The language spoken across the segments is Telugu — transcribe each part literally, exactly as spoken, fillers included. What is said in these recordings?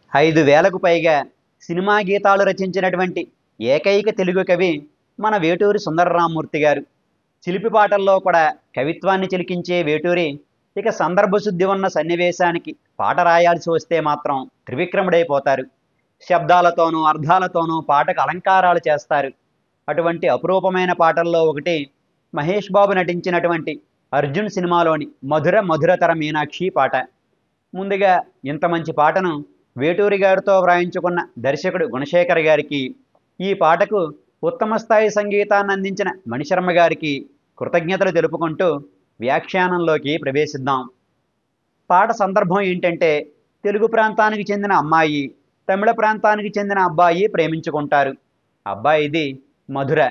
ఐదు వేలకు పైగా సినిమా గీతాలు రచించినటువంటి ఏకైక తెలుగు కవి మన వేటూరి సుందరరామూర్తి గారు. చిలిపి పాటల్లో కూడా కవిత్వాన్ని చిలికించే వేటూరి ఇక సందర్భశుద్ధి ఉన్న సన్నివేశానికి పాట రాయాల్సి వస్తే మాత్రం త్రివిక్రముడైపోతారు. శబ్దాలతోనూ అర్థాలతోనూ పాటకు అలంకారాలు చేస్తారు. అటువంటి అపురూపమైన పాటల్లో ఒకటి మహేష్ బాబు నటించినటువంటి అర్జున్ సినిమాలోని మధుర మధురతర మీనాక్షి పాట. ముందుగా ఇంత మంచి పాటను వేటూరి గారితో వ్రాయించుకున్న దర్శకుడు గుణశేఖర్ గారికి, ఈ పాటకు ఉత్తమ స్థాయి సంగీతాన్ని అందించిన మణిశర్మ గారికి కృతజ్ఞతలు తెలుపుకుంటూ వ్యాఖ్యానంలోకి ప్రవేశిద్దాం. పాట సందర్భం ఏంటంటే, తెలుగు ప్రాంతానికి చెందిన అమ్మాయి తమిళ ప్రాంతానికి చెందిన అబ్బాయి ప్రేమించుకుంటారు. అబ్బాయిది మధుర.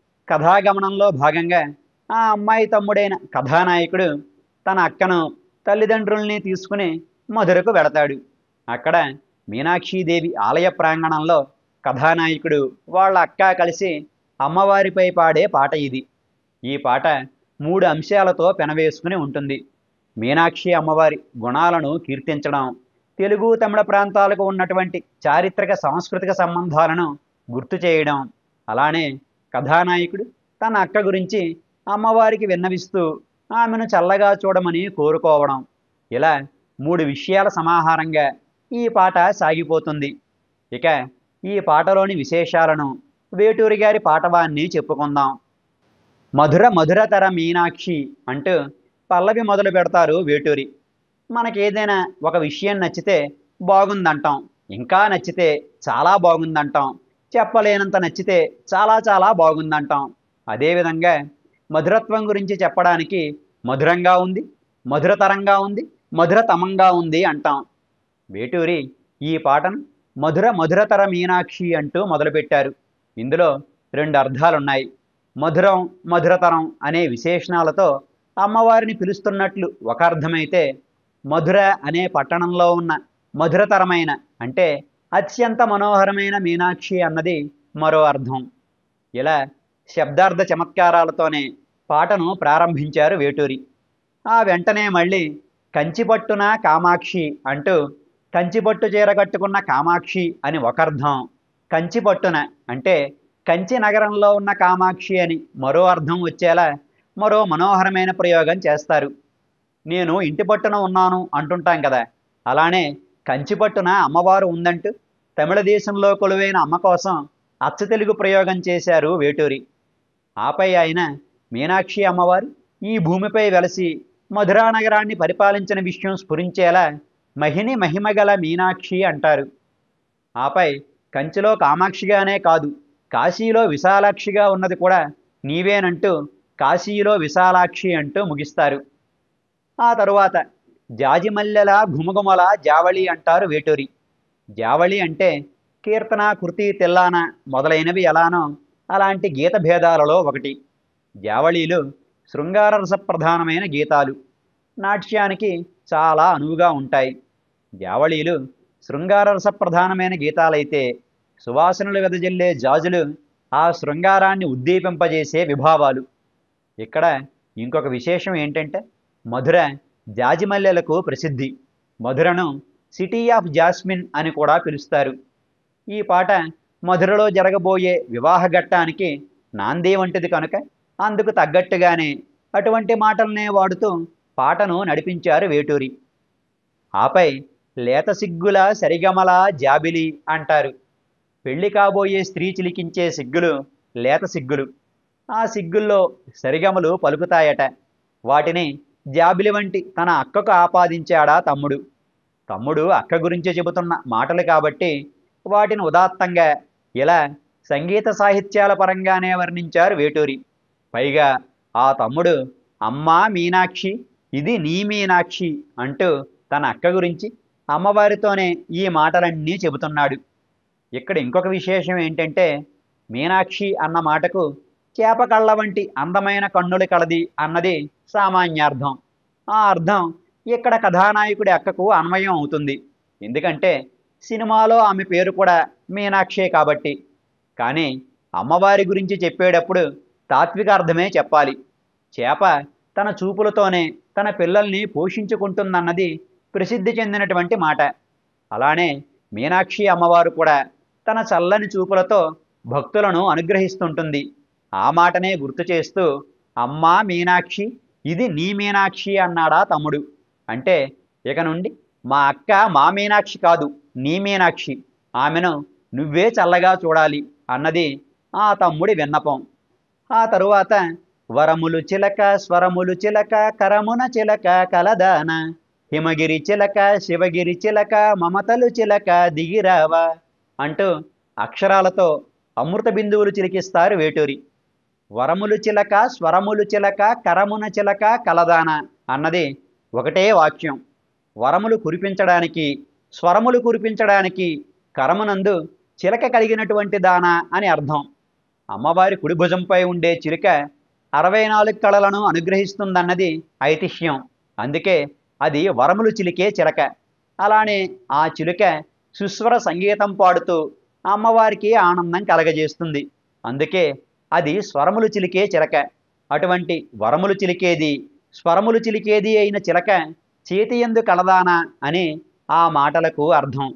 కథాగమనంలో భాగంగా ఆ అమ్మాయి తమ్ముడైన కథానాయకుడు తన అక్కను తల్లిదండ్రుల్ని తీసుకుని మధురకు వెళతాడు. అక్కడ మీనాక్షీదేవి ఆలయ ప్రాంగణంలో కథానాయకుడు వాళ్ళ అక్క కలిసి అమ్మవారిపై పాడే పాట ఇది. ఈ పాట మూడు అంశాలతో పెనవేసుకుని ఉంటుంది. మీనాక్షి అమ్మవారి గుణాలను కీర్తించడం, తెలుగు తమిళ ప్రాంతాలకు ఉన్నటువంటి చారిత్రక సాంస్కృతిక సంబంధాలను గుర్తు చేయడం, అలానే కథానాయకుడు తన అక్క గురించి అమ్మవారికి విన్నవిస్తూ ఆమెను చల్లగా చూడమని కోరుకోవడం, ఇలా మూడు విషయాల సమాహారంగా ఈ పాట సాగిపోతుంది. ఇక ఈ పాటలోని విశేషాలను వేటూరి గారి పాటవాన్ని చెప్పుకుందాం. మధుర మధురతర మీనాక్షి అంటూ పల్లవి మొదలు పెడతారు వేటూరి. మనకేదైనా ఒక విషయం నచ్చితే బాగుందంటాం, ఇంకా నచ్చితే చాలా బాగుందంటాం, చెప్పలేనంత నచ్చితే చాలా చాలా బాగుందంటాం. అదేవిధంగా మధురత్వం గురించి చెప్పడానికి మధురంగా ఉంది, మధురతరంగా ఉంది, మధురతమంగా ఉంది అంటాం. వేటూరి ఈ పాటను మధుర మధురతర మీనాక్షి అంటూ మొదలుపెట్టారు. ఇందులో రెండు అర్థాలున్నాయి. మధురం మధురతరం అనే విశేషణాలతో అమ్మవారిని పిలుస్తున్నట్లు ఒక అర్థమైతే, మధుర అనే పట్టణంలో ఉన్న మధురతరమైన అంటే అత్యంత మనోహరమైన మీనాక్షి అన్నది మరో అర్థం. ఇలా శబ్దార్థ చమత్కారాలతోనే పాటను ప్రారంభించారు వేటూరి. ఆ వెంటనే మళ్ళీ కంచిపట్టున కామాక్షి అంటూ కంచిపట్టు చీర కట్టుకున్న కామాక్షి అని ఒక అర్థం, కంచిపట్టున అంటే కంచి నగరంలో ఉన్న కామాక్షి అని మరో అర్థం వచ్చేలా మరో మనోహరమైన ప్రయోగం చేస్తారు. నేను ఇంటి పట్టున ఉన్నాను అంటుంటాం కదా, అలానే కంచిపట్టున అమ్మవారు ఉందంటూ తమిళ దేశంలో కొలువైన అమ్మ కోసం అచ్చ తెలుగు ప్రయోగం చేశారు వేటూరి. ఆపై ఆయన మీనాక్షి అమ్మవారు ఈ భూమిపై వెలసి మధురా నగరాన్ని పరిపాలించిన విషయం స్ఫురించేలా మహిని మహిమగల మీనాక్షి అంటారు. ఆపై కంచిలో కామాక్షిగానే కాదు, కాశీలో విశాలాక్షిగా ఉన్నది కూడా నీవేనంటూ కాశీలో విశాలాక్షి అంటూ ముగిస్తారు. ఆ తరువాత జాజిమల్లెల ఘుమఘుమల జావళి అంటారు వేటూరి. జావళి అంటే కీర్తన, కృతి, తిల్లాన మొదలైనవి ఎలానో అలాంటి గీత భేదాలలో ఒకటి. జావళీలు శృంగారరస ప్రధానమైన గీతాలు, నాట్యానికి చాలా అనువుగా ఉంటాయి. జావళీలు శృంగారరస ప్రధానమైన గీతాలైతే, సువాసనలు వెదజల్లే జాజులు ఆ శృంగారాన్ని ఉద్దీపింపజేసే విభావాలు. ఇక్కడ ఇంకొక విశేషం ఏంటంటే, మధుర జాజిమల్లెలకు ప్రసిద్ధి. మధురను సిటీ ఆఫ్ జాస్మిన్ అని కూడా పిలుస్తారు. ఈ పాట మధురలో జరగబోయే వివాహ ఘట్టానికి నాంది వంటిది కనుక అందుకు తగ్గట్టుగానే అటువంటి మాటలనే వాడుతూ పాటను నడిపించారు వేటూరి. ఆపై లేత సిగ్గుల సరిగమల జాబిలి అంటారు. పెళ్లి కాబోయే స్త్రీ చిలికించే సిగ్గులు లేత సిగ్గులు. ఆ సిగ్గుల్లో సరిగమలు పలుకుతాయట. వాటిని జాబిలి వంటి తన అక్కకు ఆపాదించాడా తమ్ముడు. తమ్ముడు అక్క గురించి చెబుతున్న మాటలు కాబట్టి వాటిని ఉదాత్తంగా ఇలా సంగీత సాహిత్యాల పరంగానే వర్ణించారు వేటూరి. పైగా ఆ తమ్ముడు అమ్మా మీనాక్షి, ఇది నీ మీనాక్షి అంటూ తన అక్క గురించి అమ్మవారితోనే ఈ మాటలన్నీ చెబుతున్నాడు. ఇక్కడ ఇంకొక విశేషం ఏంటంటే, మీనాక్షి అన్న మాటకు చేప కళ్ళ వంటి అందమైన కన్నులు కలది అన్నది సామాన్యార్థం. ఆ అర్థం ఇక్కడ కథానాయకుడి అక్కకు అన్వయం అవుతుంది. ఎందుకంటే సినిమాలో ఆమె పేరు కూడా మీనాక్షే కాబట్టి. కానీ అమ్మవారి గురించి చెప్పేటప్పుడు తాత్విక అర్థమే చెప్పాలి. చేప తన చూపులతోనే తన పిల్లల్ని పోషించుకుంటుందన్నది ప్రసిద్ధి చెందినటువంటి మాట. అలానే మీనాక్షి అమ్మవారు కూడా తన చల్లని చూపులతో భక్తులను అనుగ్రహిస్తుంటుంది. ఆ మాటనే గుర్తు చేస్తూ అమ్మా మీనాక్షి, ఇది నీ మీనాక్షి అన్నాడా తమ్ముడు. అంటే ఇక నుండి మా అక్క మా మీనాక్షి కాదు, నీ మీనాక్షి, ఆమెను నువ్వే చల్లగా చూడాలి అన్నది ఆ తమ్ముడి విన్నపం. ఆ తరువాత వరములు చిలక స్వరములు చిలక కరమున చిలక కలదాన, హిమగిరి చిలక శివగిరి చిలక మమతలు చిలక దిగిరావా అంటూ అక్షరాలతో అమృత బిందువులు చిలికిస్తారు వేటూరి. వరములు చిలక స్వరములు చిలక కరమున చిలక కలదాన అన్నది ఒకటే వాక్యం. వరములు కురిపించడానికి, స్వరములు కురిపించడానికి కరమునందు చిలక కలిగినటువంటి దాన అని అర్థం. అమ్మవారి కుడి భుజంపై ఉండే చిలుక అరవై నాలుగు కళలను అనుగ్రహిస్తుందన్నది ఐతిహ్యం. అందుకే అది వరములు చిలికే చిలక. అలానే ఆ చిలుక సుస్వర సంగీతం పాడుతూ అమ్మవారికి ఆనందం కలగజేస్తుంది. అందుకే అది స్వరములు చిలికే చిలక. అటువంటి వరములు చిలికేది, స్వరములు చిలికేది అయిన చిలక చేతి యందు కలదానా అని ఆ మాటలకు అర్థం.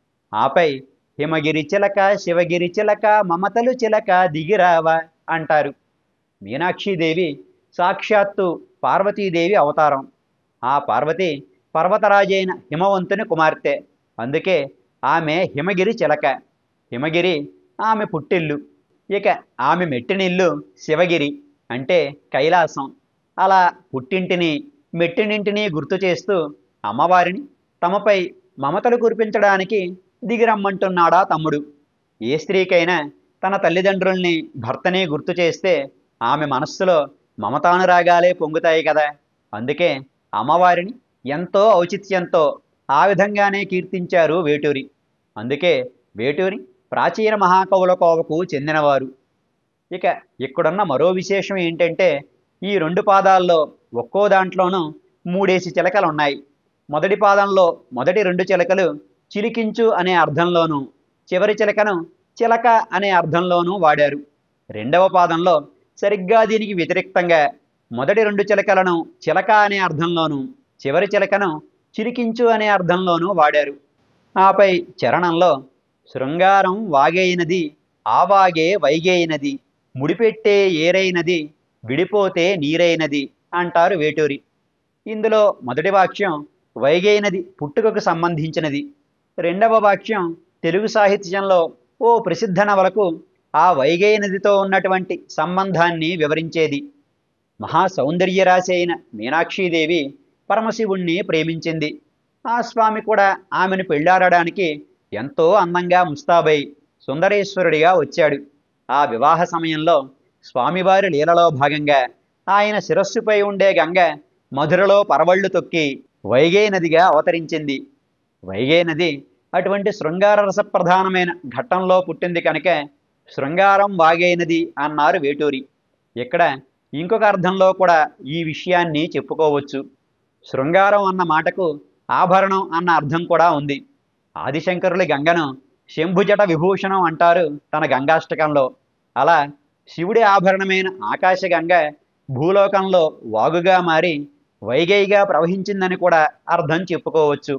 ఆపై హిమగిరి చిలక శివగిరి చిలక మమతలు చిలక దిగిరావా అంటారు. మీనాక్షీదేవి సాక్షాత్తు పార్వతీదేవి అవతారం. ఆ పార్వతి పర్వతరాజైన హిమవంతుని కుమార్తె. అందుకే ఆమె హిమగిరి చిలక. హిమగిరి ఆమె పుట్టిల్లు. ఇక ఆమె మెట్టినిల్లు శివగిరి, అంటే కైలాసం. అలా పుట్టింటిని మెట్టినింటిని గుర్తు చేస్తూ అమ్మవారిని తమపై మమతలు కురిపించడానికి దిగిరమ్మంటున్నాడా తమ్ముడు. ఏ స్త్రీకైనా తన తల్లిదండ్రుల్ని భర్తని గుర్తు చేస్తే ఆమె మనస్సులో మమతానురాగాలే పొంగుతాయి కదా. అందుకే అమ్మవారిని ఎంతో ఔచిత్యంతో ఆ విధంగానే కీర్తించారు వేటూరి. అందుకే వేటూరి ప్రాచీన మహాకవుల కోవకు చెందినవారు. ఇక ఇక్కడున్న మరో విశేషం ఏంటంటే ఈ రెండు పాదాల్లో ఒక్కో దాంట్లోనూ మూడేసి చిలకలు ఉన్నాయి. మొదటి పాదంలో మొదటి రెండు చిలకలు చిలికించు అనే అర్థంలోనూ, చివరి చిలకను చిలక అనే అర్థంలోనూ వాడారు. రెండవ పాదంలో సరిగ్గా దీనికి వ్యతిరేక్తంగా మొదటి రెండు చిలకలను చిలక అనే అర్థంలోనూ, చివరి చిలకను చిలికించు అనే అర్థంలోనూ వాడారు. ఆపై చరణంలో శృంగారం వాగైనది ఆవాగే వైగైనది, ముడిపెట్టే ఏరైనది విడిపోతే నీరైనది అంటారు వేటూరి. ఇందులో మొదటి వాక్యం వైగైనది పుట్టుకకు సంబంధించినది. రెండవ వాక్యం తెలుగు సాహిత్యంలో ఓ ప్రసిద్ధ నవలకు ఆ వైగై నదితో ఉన్నటువంటి సంబంధాన్ని వివరించేది. మహాసౌందర్యరాశి అయిన మీనాక్షీదేవి పరమశివుణ్ణి ప్రేమించింది. ఆ స్వామి కూడా ఆమెను పెళ్లాడడానికి ఎంతో అందంగా ముస్తాబై సుందరేశ్వరుడిగా వచ్చాడు. ఆ వివాహ సమయంలో స్వామివారి లీలలో భాగంగా ఆయన శిరస్సుపై ఉండే గంగ మధురలో పరవళ్ళు తొక్కి వైగై నదిగా అవతరించింది. వైగై నది అటువంటి శృంగార రసప్రధానమైన ఘట్టంలో పుట్టింది కనుక శృంగారం వాగైనది అన్నారు వేటూరి. ఇక్కడ ఇంకొక అర్థంలో కూడా ఈ విషయాన్ని చెప్పుకోవచ్చు. శృంగారం అన్న మాటకు ఆభరణం అన్న అర్థం కూడా ఉంది. ఆదిశంకరులు గంగను శంభుజట విభూషణం అంటారు తన గంగాష్టకంలో. అలా శివుడి ఆభరణమైన ఆకాశగంగ భూలోకంలో వాగుగా మారి వైగైగా ప్రవహించిందని కూడా అర్థం చెప్పుకోవచ్చు.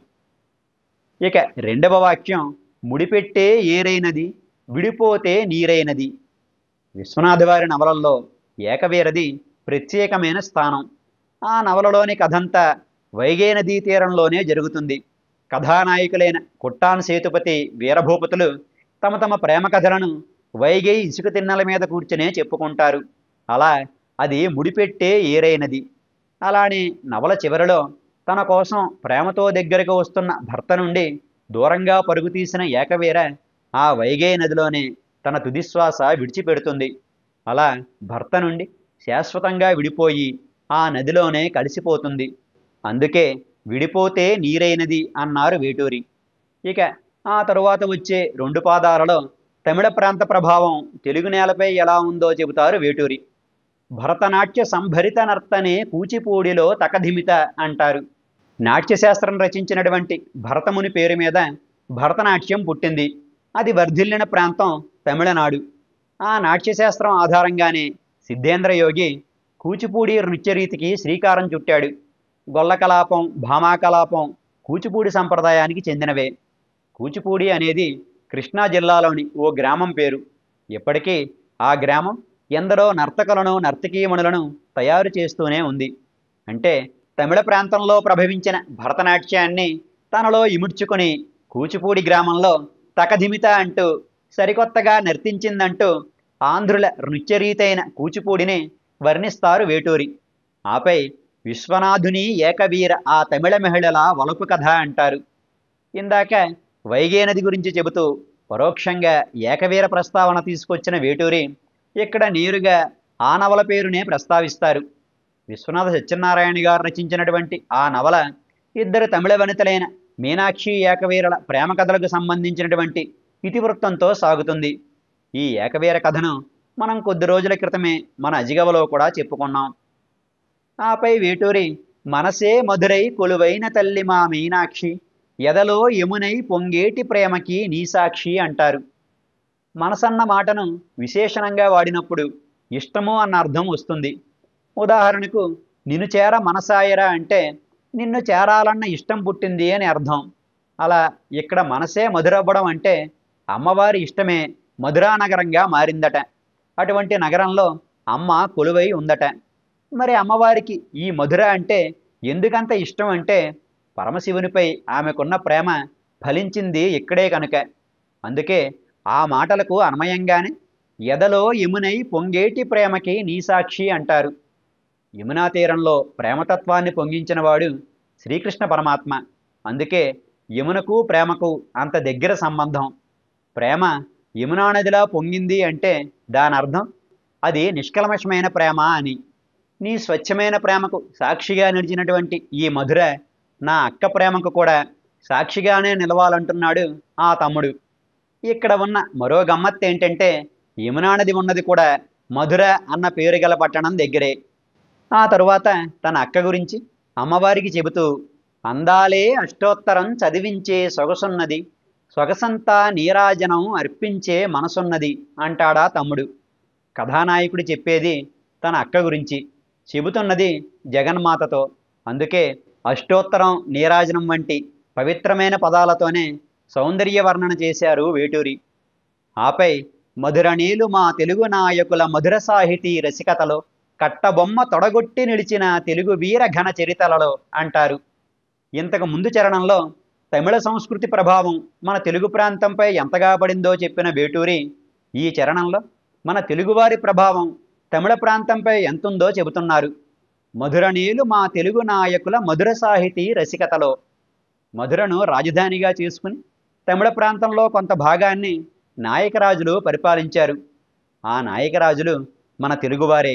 ఇక రెండవ వాక్యం ముడిపెట్టే ఏరైనది విడిపోతే నీరైనది. విశ్వనాథవారి నవలల్లో ఏకవీరది ప్రత్యేకమైన స్థానం. ఆ నవలలోని కథంతా వైగై నదీ తీరంలోనే జరుగుతుంది. కథానాయకులైన కుట్టాన్ సేతుపతి వీరభూపతులు తమ తమ ప్రేమ కథలను వైగై ఇసుక తిన్నెల మీద కూర్చునే చెప్పుకుంటారు. అలా అది ముడిపెట్టే ఏరైనది. అలానే నవల చివరిలో తన కోసం ప్రేమతో దగ్గరకు వస్తున్న భర్త నుండి దూరంగా పరుగు తీసిన ఏకవీర ఆ వైగై నదిలోనే తన తుదిశ్వాస విడిచిపెడుతుంది. అలా భర్త నుండి శాశ్వతంగా విడిపోయి ఆ నదిలోనే కలిసిపోతుంది. అందుకే విడిపోతే నీరైనది అన్నారు వేటూరి. ఇక ఆ తరువాత వచ్చే రెండు పాదాలలో తమిళ ప్రాంత ప్రభావం తెలుగు నేలపై ఎలా ఉందో చెబుతారు వేటూరి. భరతనాట్య సంభరిత నర్తనే కూచిపూడిలో తకధిమిత అంటారు. నాట్యశాస్త్రం రచించినటువంటి భరతముని పేరు మీద భరతనాట్యం పుట్టింది. అది వర్ధిల్లిన ప్రాంతం తమిళనాడు. ఆ నాట్యశాస్త్రం ఆధారంగానే సిద్ధేంద్ర యోగి కూచిపూడి నృత్యరీతికి శ్రీకారం చుట్టాడు. గొల్లకలాపం, భామాకలాపం కూచిపూడి సంప్రదాయానికి చెందినవే. కూచిపూడి అనేది కృష్ణా జిల్లాలోని ఓ గ్రామం పేరు. ఇప్పటికీ ఆ గ్రామం ఎందరో నర్తకులను నర్తకీమణులను తయారు చేస్తూనే ఉంది. అంటే తమిళ ప్రాంతంలో ప్రభవించిన భరతనాట్యాన్ని తనలో ఇముడ్చుకొని కూచిపూడి గ్రామంలో తకధిమిత అంటూ సరికొత్తగా నర్తించిందంటూ ఆంధ్రుల నృత్యరీతైన కూచిపూడిని వర్ణిస్తారు వేటూరి. ఆపై విశ్వనాథుని ఏకవీర ఆ తమిళ మహిళల వలపు కథ అంటారు. ఇందాక వైగే నది గురించి చెబుతూ పరోక్షంగా ఏకవీర ప్రస్తావన తీసుకొచ్చిన వేటూరి ఇక్కడ నేరుగా ఆ నవల పేరునే ప్రస్తావిస్తారు. విశ్వనాథ సత్యనారాయణ గారు రచించినటువంటి ఆ నవల ఇద్దరు తమిళ వనితలైన మీనాక్షి ఏకవీరల ప్రేమ కథలకు సంబంధించినటువంటి ఇతివృత్తంతో సాగుతుంది. ఈ ఏకవీర కథను మనం కొద్ది రోజుల క్రితమే మన అజిగవలో కూడా చెప్పుకున్నాం. ఆపై వేటూరి మనసే మధురై కొలువైన తల్లి మా మీనాక్షి ఎదలో యమునై పొంగేటి ప్రేమకి నీ సాక్షి అంటారు. మనసన్న మాటను విశేషణంగా వాడినప్పుడు ఇష్టము అన్న అర్థం వస్తుంది. ఉదాహరణకు నిన్ను చేర మనసాయరా అంటే నిన్ను చేరాలన్న ఇష్టం పుట్టింది అని అర్థం. అలా ఇక్కడ మనసే మధురవ్వడం అంటే అమ్మవారి ఇష్టమే మధురానగరంగా మారిందట. అటువంటి నగరంలో అమ్మ కొలువై ఉందట. మరి అమ్మవారికి ఈ మధుర అంటే ఎందుకంత ఇష్టం అంటే పరమశివునిపై ఆమెకున్న ప్రేమ ఫలించింది ఇక్కడే కనుక. అందుకే ఆ మాటలకు అన్వయంగానే ఎదలో యమునై పొంగేటి ప్రేమకి నీ సాక్షి అంటారు. యమునా తీరంలో ప్రేమతత్వాన్ని పొంగించినవాడు శ్రీకృష్ణ పరమాత్మ. అందుకే యమునకు ప్రేమకు అంత దగ్గర సంబంధం. ప్రేమ యమునా నదిలా పొంగింది అంటే దాని అర్థం అది నిష్కల్మషమైన ప్రేమ అని. నీ స్వచ్ఛమైన ప్రేమకు సాక్షిగా నిలిచినటువంటి ఈ మధుర నా అక్క ప్రేమకు కూడా సాక్షిగానే నిలవాలంటున్నాడు ఆ తమ్ముడు. ఇక్కడ ఉన్న మరో గమ్మత్తు ఏంటంటే యమునా నది ఉన్నది కూడా మధుర అన్న పేరు గల పట్టణం దగ్గరే. ఆ తరువాత తన అక్క గురించి అమ్మవారికి చెబుతూ అందాలే అష్టోత్తరం చదివించే సొగసున్నది సొగసంతా నీరాజనం అర్పించే మనసున్నది అంటాడా తమ్ముడు. కథానాయకుడు చెప్పేది తన అక్క గురించి, చెబుతున్నది జగన్మాతతో. అందుకే అష్టోత్తరం నీరాజనం వంటి పవిత్రమైన పదాలతోనే సౌందర్య వర్ణన చేశారు వేటూరి. ఆపై మధురనీలు మా తెలుగు నాయకుల మధుర సాహితీ రసికతలో కట్టబొమ్మ తొడగొట్టి నిలిచిన తెలుగు వీర ఘన చరితలలో అంటారు. ఇంతకు ముందు చరణంలో తమిళ సంస్కృతి ప్రభావం మన తెలుగు ప్రాంతంపై ఎంతగా పడిందో చెప్పిన వేటూరి ఈ చరణంలో మన తెలుగువారి ప్రభావం తమిళ ప్రాంతంపై ఎంతుందో చెబుతున్నారు. మధురనీలు మా తెలుగు నాయకుల మధుర సాహితీ రసికతలో. మధురను రాజధానిగా చేసుకుని తమిళ ప్రాంతంలో కొంత భాగాన్ని నాయకరాజులు పరిపాలించారు. ఆ నాయకరాజులు మన తెలుగువారే.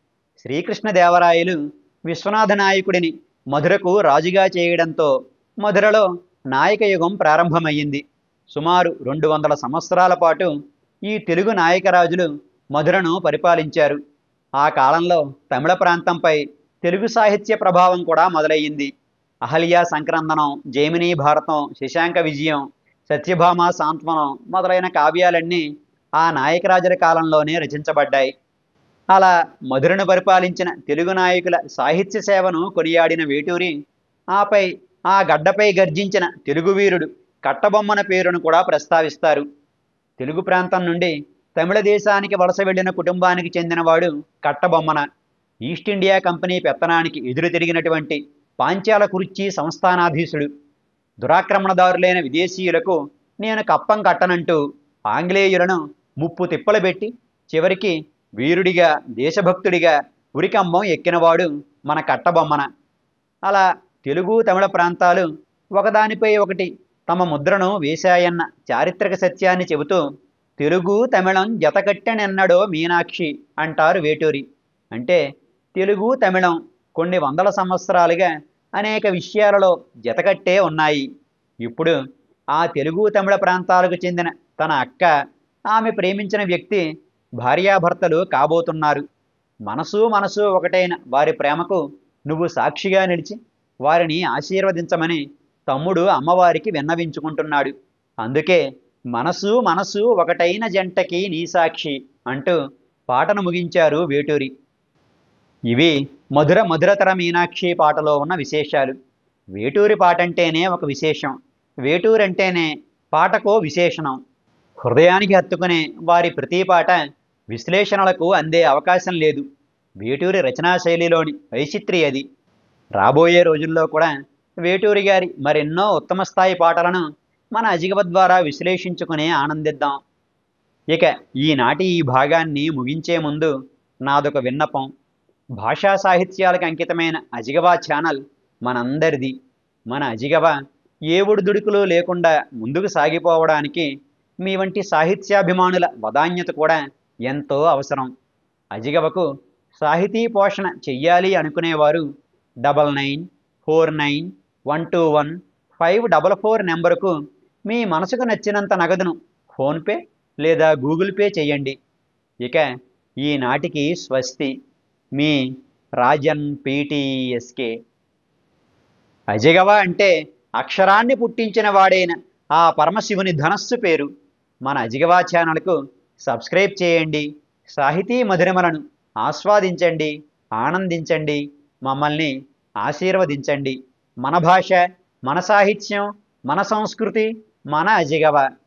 శ్రీకృష్ణదేవరాయలు విశ్వనాథ నాయకుడిని మధురకు రాజుగా చేయడంతో మధురలో నాయక యుగం ప్రారంభమయ్యింది. సుమారు రెండు వందల సంవత్సరాల పాటు ఈ తెలుగు నాయకరాజులు మధురను పరిపాలించారు. ఆ కాలంలో తమిళ ప్రాంతంపై తెలుగు సాహిత్య ప్రభావం కూడా మొదలయ్యింది. అహల్య సంక్రందనం, జైమినీ భారతం, శశాంక విజయం, సత్యభామ సాంత్వనం మొదలైన కావ్యాలన్నీ ఆ నాయకరాజుల కాలంలోనే రచించబడ్డాయి. అలా మధురను పరిపాలించిన తెలుగు నాయకుల సాహిత్య సేవను కొనియాడిన వేటూరి ఆపై ఆ గడ్డపై గర్జించిన తెలుగు వీరుడు కట్టబొమ్మన పేరును కూడా ప్రస్తావిస్తారు. తెలుగు ప్రాంతం నుండి తమిళ దేశానికి వలస వెళ్లిన కుటుంబానికి చెందినవాడు కట్టబొమ్మన. ఈస్ట్ ఇండియా కంపెనీ పెత్తనానికి ఎదురు తిరిగినటువంటి పాంచాల కురిచ్చి సంస్థానాధీశుడు. దురాక్రమణదారులైన విదేశీయులకు నేను కప్పం కట్టనంటూ ఆంగ్లేయులను ముప్పు తిప్పలు పెట్టి చివరికి వీరుడిగా దేశభక్తుడిగా ఉరికంబం ఎక్కినవాడు మన కట్టబొమ్మన. అలా తెలుగు తమిళ ప్రాంతాలు ఒకదానిపై ఒకటి తమ ముద్రను వేశాయన్న చారిత్రక సత్యాన్ని చెబుతూ తెలుగు తమిళం జతకట్టెనెన్నడో మీనాక్షి అంటారు వేటూరి. అంటే తెలుగు తమిళం కొన్ని వందల సంవత్సరాలుగా అనేక విషయాలలో జతకట్టే ఉన్నాయి. ఇప్పుడు ఆ తెలుగు తమిళ ప్రాంతాలకు చెందిన తన అక్క, ఆమె ప్రేమించిన వ్యక్తి భార్యాభర్తలు కాబోతున్నారు. మనసు మనసు ఒకటైన వారి ప్రేమకు నువ్వు సాక్షిగా నిలిచి వారిని ఆశీర్వదించమని తమ్ముడు అమ్మవారికి విన్నవించుకుంటున్నాడు. అందుకే మనసు మనసు ఒకటైన జంటకి నీ సాక్షి అంటూ పాటను ముగించారు వేటూరి. ఇవి మధుర మధురతర మీనాక్షి పాటలో ఉన్న విశేషాలు. వేటూరి పాట అంటేనే ఒక విశేషం. వేటూరి అంటేనే పాటకో విశేషణం. హృదయానికి హత్తుకునే వారి ప్రతి పాట విశ్లేషణలకు అందే అవకాశం లేదు. వేటూరి రచనా శైలిలోని వైచిత్రి అది. రాబోయే రోజుల్లో కూడా వేటూరి గారి మరెన్నో ఉత్తమ స్థాయి పాటలను మన అజిగవ ద్వారా విశ్లేషించుకుని ఆనందిద్దాం. ఇక ఈనాటి ఈ భాగాన్ని ముగించే ముందు నాదొక విన్నపం. భాషా సాహిత్యాలకు అంకితమైన అజిగవ ఛానల్ మనందరిది. మన అజిగవ ఏ ఒడిదుడుకులు లేకుండా ముందుకు సాగిపోవడానికి మీ వంటి సాహిత్యాభిమానుల వదాన్యత కూడా ఎంతో అవసరం. అజిగవకు సాహితీ పోషణ చెయ్యాలి అనుకునేవారు double nine four nine one two one five double four నెంబరుకు మీ మనసుకు నచ్చినంత నగదును ఫోన్పే లేదా గూగుల్ పే చేయండి. ఇక ఈనాటికి స్వస్తి. మీ రాజన్ పీటీఎస్కే. అజిగవ అంటే అక్షరాన్ని పుట్టించిన వాడైన ఆ పరమశివుని ధనస్సు పేరు. మన అజిగవ ఛానల్కు సబ్స్క్రైబ్ చేయండి. సాహితీ మధురిమలను ఆస్వాదించండి, ఆనందించండి, మమ్మల్ని ఆశీర్వదించండి. మన భాష, మన సాహిత్యం, మన సంస్కృతి, మన అజిగవ.